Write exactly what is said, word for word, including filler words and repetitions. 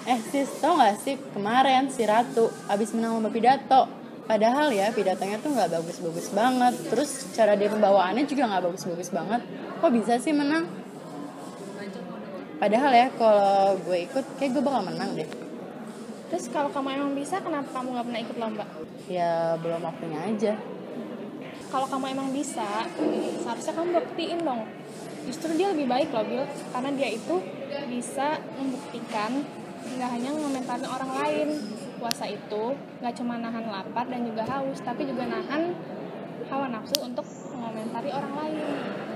Eh sis, tau gak sih kemarin si Ratu abis menang lomba pidato. Padahal ya pidatonya tuh gak bagus-bagus banget. Terus cara dia pembawaannya juga gak bagus-bagus banget. Kok bisa sih menang? Padahal ya kalau gue ikut kayak gue bakal menang deh. Terus kalau kamu emang bisa, kenapa kamu gak pernah ikut lomba? Ya belum waktunya aja. Kalau kamu emang bisa, seharusnya kamu buktiin dong. Justru dia lebih baik loh, Bil. Karena dia itu bisa membuktikan gak hanya ngomentarin orang lain. Puasa itu gak cuma nahan lapar dan juga haus, tapi juga nahan hawa nafsu untuk mengomentari orang lain.